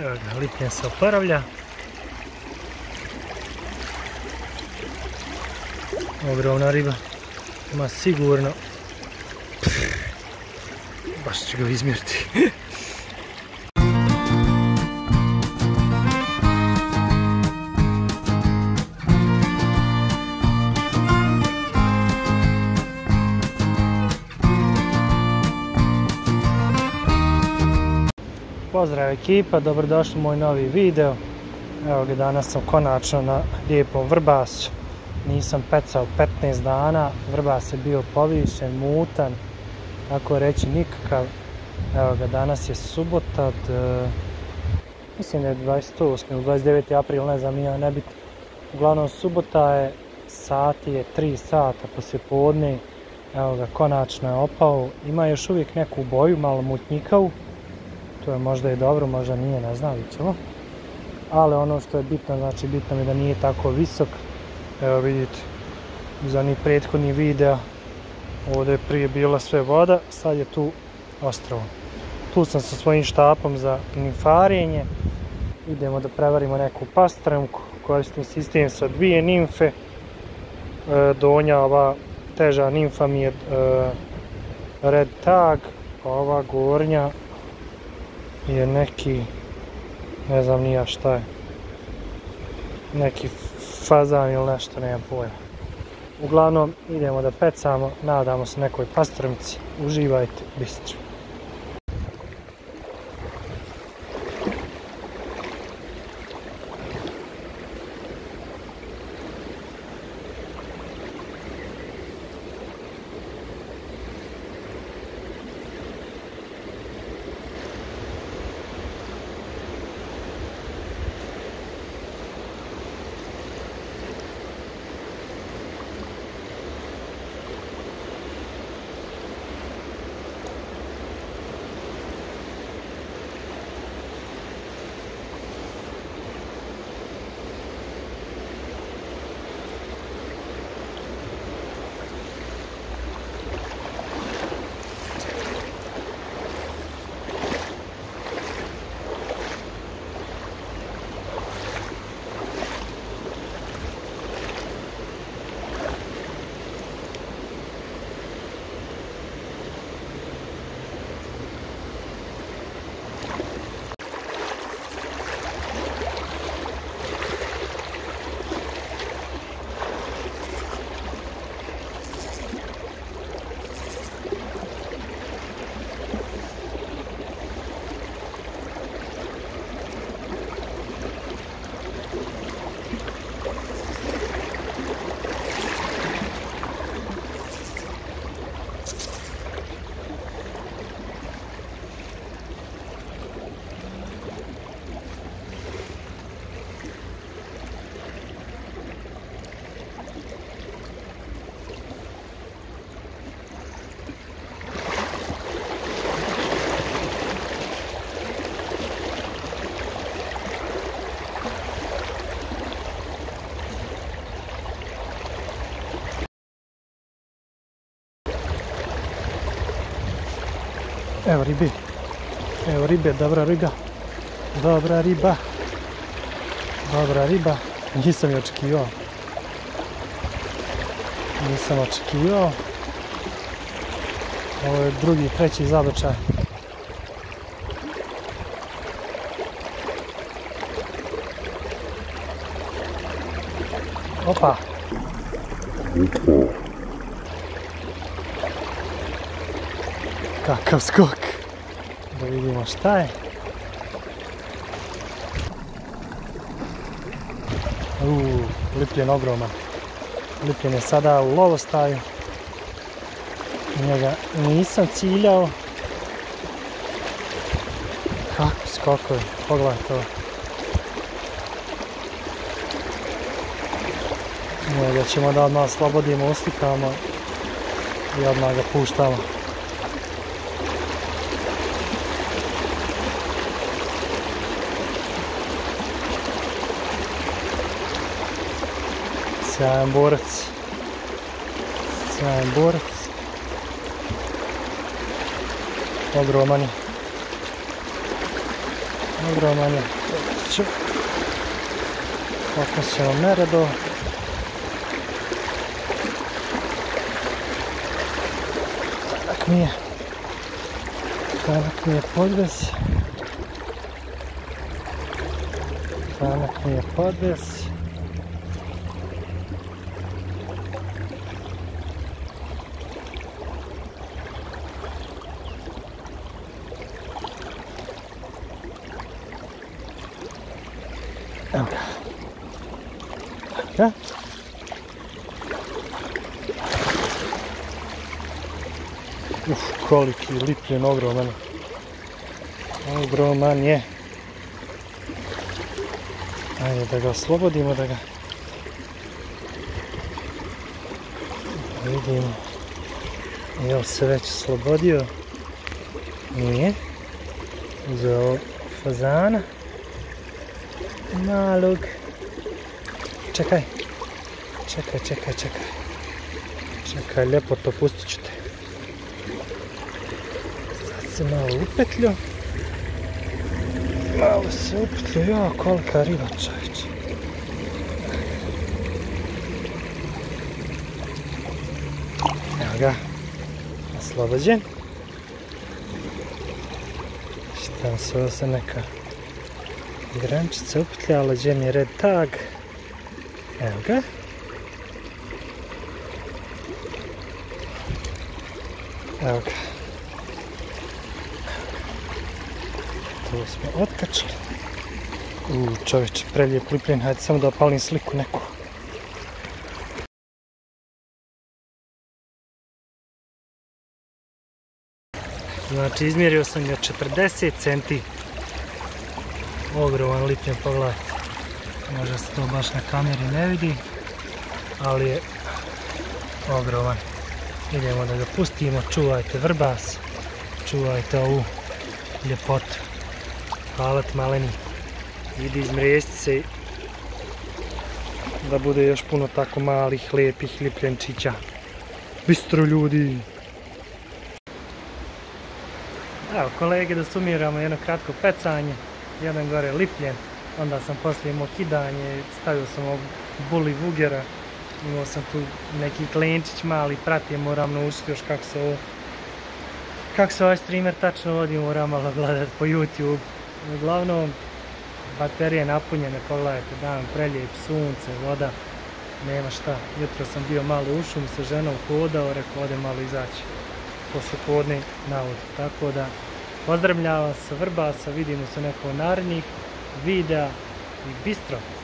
Evo ga, lipljen se oporavlja. Ogromna riba. Ima sigurno... Baš ću ga izmjeriti. Pozdrav ekipa, dobrodošli u moj novi video. Evo ga, danas sam konačno na lijepom vrbasu. Nisam pecao 15 dana, vrbas je bio povišen, mutan, tako reći nikakav. Evo ga, danas je subota, mislim da je 28. ili 29. april, ne znam, nije nebitno. Uglavnom subota je, sati je 3 sata poslije podne. Evo ga, konačno je opao. Ima još uvijek neku boju, malo mutnjikavu. To je možda i dobro, možda nije, ne znam, vidjet ćemo. Ali ono što je bitno, znači bitno mi da nije tako visok. Evo vidite, iz onih prethodnih videa, ovdje je prije bila sve voda, sad je tu ostrvo. Tu sam sa svojim štapom za nimfarenje. Idemo da prevarimo neku pastrmku, koristim sistem sa 2 nimfe. Donja, ova teža nimfa mi je red tag, a ova gornja je neki, ne znam nija šta je, neki fazan ili nešto, nemam pojma. Uglavnom idemo da pecamo, nadamo se nekoj pastrmci, uživajte, bistro. Evo ribe, dobra riba, nisam je očekivao, ovo je drugi, treći zabačaj. Opa! Kakav skok! Da vidimo šta je. Lipljen ogroman. Lipljen je sada u lovostaju. Njega nisam ciljao. Kakvi skokovi, pogledajte ovo. Njega ćemo da odmah slobodimo, uslikamo i odmah ga puštamo. Sjajan borac. Ogroman je. ću. Fokus ćemo nerado. Tanak mi je podves. Evo ga. Ja? Koliki lipljen, ogroman. Ogroman je. Ajde da ga oslobodimo, da ga vidimo. Je li se već oslobodio? Nije. Uzeo fazana. Malog. Čekaj. Čekaj, lijepo to, pustit ću te. Sad se malo upetljio. Ja, kolika riba, čovječe. Evo ga, oslobođen. Tamo se ovo se neka grančica upetljala, gdje je red tag. Evo ga. Evo ga. To smo otkačili. Čovječe, prelijep lipljen, hajde samo da opalim sliku neku. Znači, izmjerio sam ga 40 centi. Ogroman lipljen, pogledajte. Možda se to baš na kameri ne vidi, ali je ogroman. Idemo da ga pustimo, čuvajte vrbas, čuvajte ovu ljepotu. Hvala ti, maleni. Idi izmrijesti se da bude još puno tako malih, lijepih lipljenčića. Bistro, ljudi! Evo, kolege, da sumiramo jedno kratko pecanje. Jedan gore lipljen, onda sam poslije imao kidanje, stavio sam ovog buli vugera. Imao sam tu neki klenčić mali, pratim, moram naučiti još kako se ovaj streamer tačno vodi, moram malo gledati po YouTube. Uglavnom, baterije napunjene, pogledajte, dan prelijep, sunce, voda, nema šta. Jutro sam bio malo u šumu sa ženom, hodao, rekao ode malo izaći posle podne na vodu. Tako da, pozdravljam vas sa Vrbasa, vidimo se neko narednih videa i bistro!